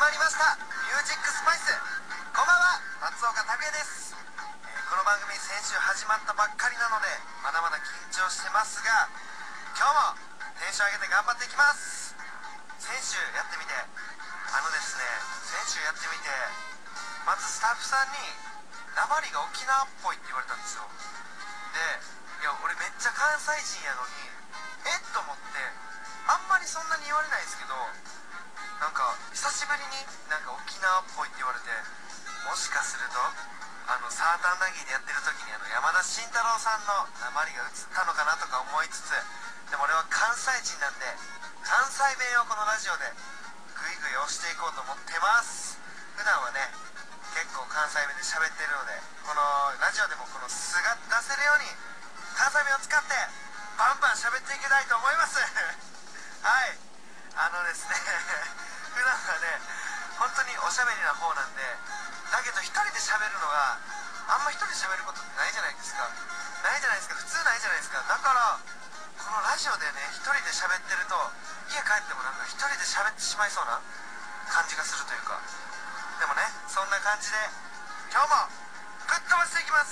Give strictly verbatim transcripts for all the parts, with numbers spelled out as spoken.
まりましたミュージックスパイス。こんばんは、松岡拓也です。えーこの番組先週始まったばっかりなのでまだまだ緊張してますが、今日もテンション上げて頑張っていきます。先週やってみてあのですね先週やってみてまずスタッフさんに訛りが沖縄っぽいって言われたんですよ。で、いや俺めっちゃ関西人やのにえっと思って、あんまりそんなに言われないんですけど、なんか久しぶりになんか沖縄っぽいって言われて、もしかするとあのサーターアンダギーでやってる時にあの山田慎太郎さんの訛りが映ったのかなとか思いつつ、でも俺は関西人なんで関西弁をこのラジオでグイグイ押していこうと思ってます。普段はね結構関西弁で喋ってるので、このラジオでもこの素が出せるように関西弁を使ってバンバン喋っていきたいと思いますはい、あのですね普段はね本当におしゃべりな方なんで、だけど一人で喋るのがあんま一人で喋ることってないじゃないですか。ないじゃないですか、普通ないじゃないですか。だからこのラジオでね一人で喋ってると家帰ってもなんか一人で喋ってしまいそうな感じがするというか、でもねそんな感じで今日もぶっ飛ばしていきます。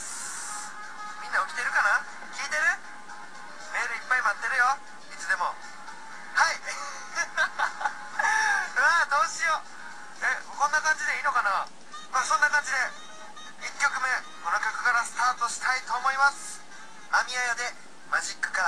みんな起きてるかな、聞いてる？メールいっぱい待ってるよ、いつでも。はいうわーどうしよう、えこんな感じでいいのかな。まあそんな感じでいっきょくめこの曲からスタートしたいと思います。アミヤヤでマジックから。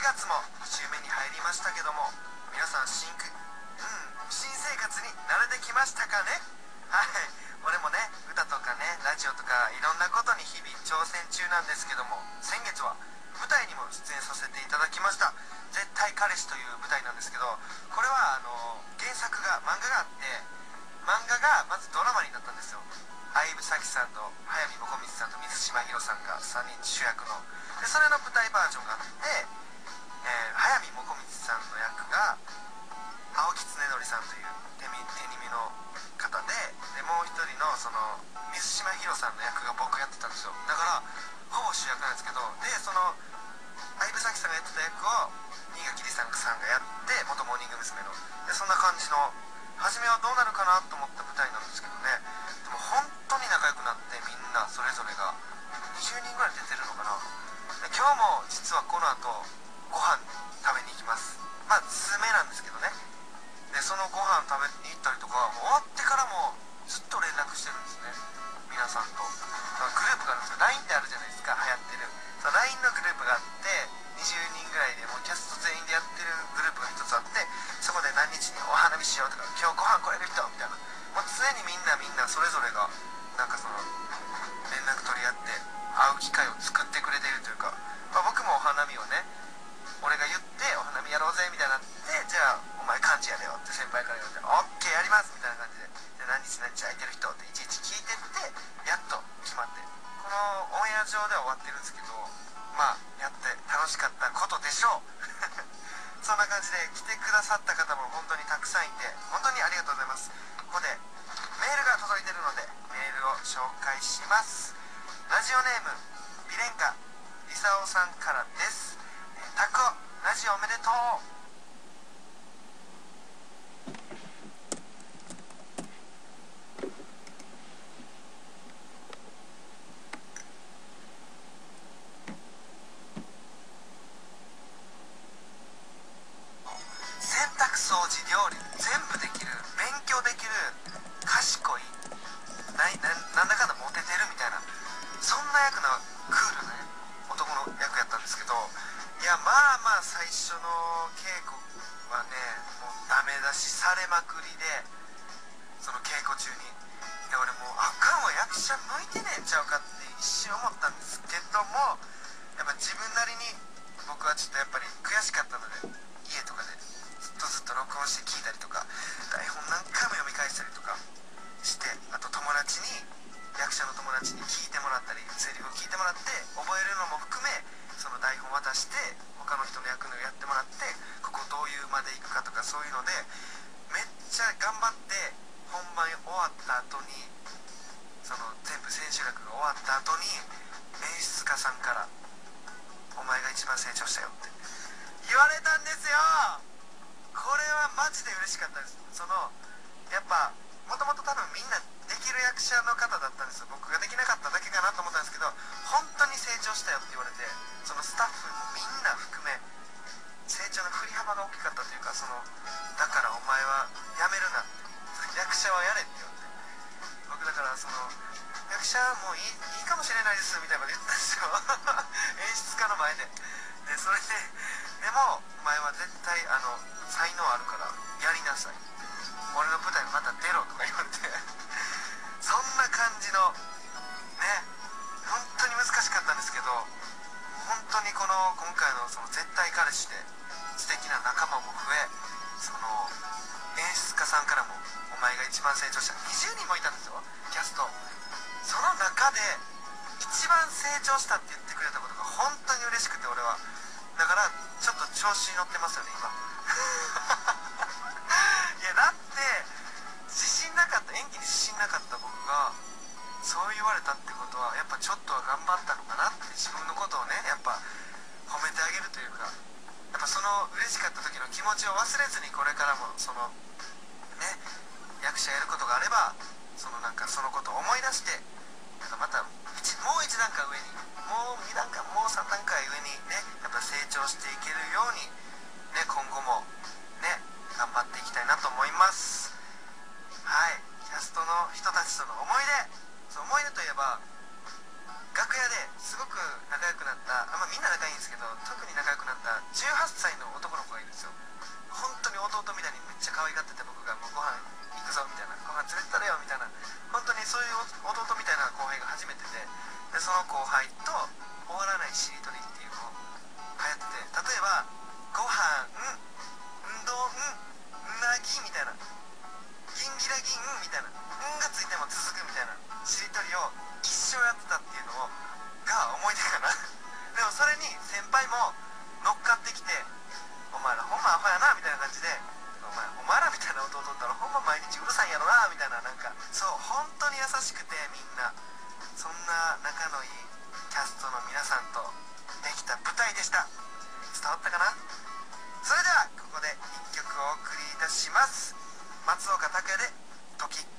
がつもに週目に入りましたけども、皆さん新く、うん、新生活に慣れてきましたかね。はい、俺もね歌とかねラジオとかいろんなことに日々挑戦中なんですけども、先月は舞台にも出演させていただきました。絶対彼氏という舞台なんですけど、これはあの原作が漫画があって、漫画がまずドラマになったんですよ。相武咲さんと速水もこみちさんと水島ひろさんがさんにん主役ので、それの舞台バージョンがあって、えー、速水もこみちさんの役が青木恒則さんという手み手耳の方で、でもう一人のその水島ひろさんの役が僕やってたんですよ。だからほぼ主役なんですけど、でその相武咲さんがやってた役を新垣梨沙さんがやって、元モーニング娘。ので、そんな感じの初めはどうなるかなと思った舞台なんですけどね、でも本当に仲良くなって、みんなそれぞれがにじゅうにんぐらい出てるのかな。で今日も実はこの後ご飯食べに行きます。まあ数名なんですけどね。でそのご飯食べに行ったりとか、終わってからもずっと連絡してるんですね、皆さんと。グループがあるんですよ。 ライン ってあるじゃないですか、流行ってる。その ライン のグループがあって、にじゅうにんぐらいでもうキャスト全員でやってるグループが一つあって、そこで何日にお花見しようとか、今日ご飯来れる人みたいな、もう常にみんなみんなそれぞれがなんかその連絡取り合って会う機会を作ってくれているというか、まあ、僕もお花見をね、俺が言ってお花見やろうぜみたいになって、じゃあお前幹事やれよって先輩から言われて、オッケーやりますみたいな感じで、で何日何日空いてる人っていちいち聞いてって、やっと決まって、このオンエア上では終わってるんですけど、まあやって楽しかったことでしょうそんな感じで来てくださった方も本当にたくさんいて、本当にありがとうございます。ここでメールが届いてるのでメールを紹介します。ラジオネームビレンカリサオさんからです。タクオラジオおめでとう。洗濯掃除料理全部できる、勉強できる、賢い、なななんだかんだモテてるみたいな、そんな役のクールなね男の役やったんですけど、いやまあまあ最初の稽古はね、もうダメ出しされまくりで、その稽古中に、で俺もうあかんわ、役者向いてねえんちゃうかって一瞬思ったんですけども、やっぱ自分なりに僕はちょっとやっぱり悔しかったので、家とかでずっとずっと録音して聞いたりとか、台本何回も読み返したりとかして、あと友達に、役者の友達に聞いてもらったり、セリフを聞いてもらって覚えるのも含め、その台本渡して他の人の役のやってもらって、ここどういうまでいくかとか、そういうのでめっちゃ頑張って、本番終わった後に、その全部千秋楽が終わった後に演出家さんから「お前が一番成長したよ」って言われたんですよ。これはマジで嬉しかったです。そのやっぱもともと多分みんなできる役者の方だったんですよ。僕ができなかっただけかなと思ったんですけど、本当に成長したよって言われて、そのスタッフもみんな含め成長の振り幅が大きかったというか、そのだからお前はやめるな、役者はやれって言われて、僕だからその役者もういい、いいかもしれないですみたいなこと言ったんですよ演出家の前で。でそれででもお前は絶対あの才能あるからやりなさい、俺の舞台にまた出ろとか言われてそんな感じのね、本当に難しかったんですけど、本当にこの今回のその絶対彼氏で素敵な仲間も増え、その演出家さんからもお前が一番成長した、にじゅうにんもいたんですよキャスト。その中で一番成長したって言ってくれたことが本当に嬉しくて、俺はだからちょっと調子に乗ってますよね今いやだって自信なかった、演技に自信なかった僕がそう言われたってことは、やっぱちょっとは頑張ったのかなって、自分のことをねやっぱ褒めてあげるというか、やっぱその嬉しかった時の気持ちを忘れずに、これからもそのね役者やることがあれば、そのなんかそのことを思い出して、なんかまた一もう一段階上に、もうに段階、もうさん段階上にね、やっぱ成長していけるようにね、今後もね頑張っていきたいなと思います。はい、キャストの人たちとの思い出、そう思い出といえば、楽屋ですごく仲良くなった、あ、まあ、みんな仲いいんですけど、特に仲良くなったじゅうははっさいの男の子がいるんですよ。本当に弟みたいにめっちゃ可愛がってて、僕がもうご飯行くぞみたいな、ご飯連れてったらよみたいな、本当にそういう弟みたいな後輩が初めてで、でその後輩と終わらないしりとりっていうのを流行ってて、例えばご飯んどんなぎみたいな、ギンギラギンみたいな、んがついても続くみたいなしりとりを一生やってたっていうのをが思い出かな。でもそれに先輩も乗っかってきて、お前らほんまアホやなみたいな感じで、お前お前らみたいな弟ったらほんま毎日うるさいんやろなみたいな、なんかそう本当に優しくて、みんなそんな仲のいいキャストの皆さんとできた舞台でした。伝わったかな。それではここでいっきょくお送りいたします。松岡拓也で「時」。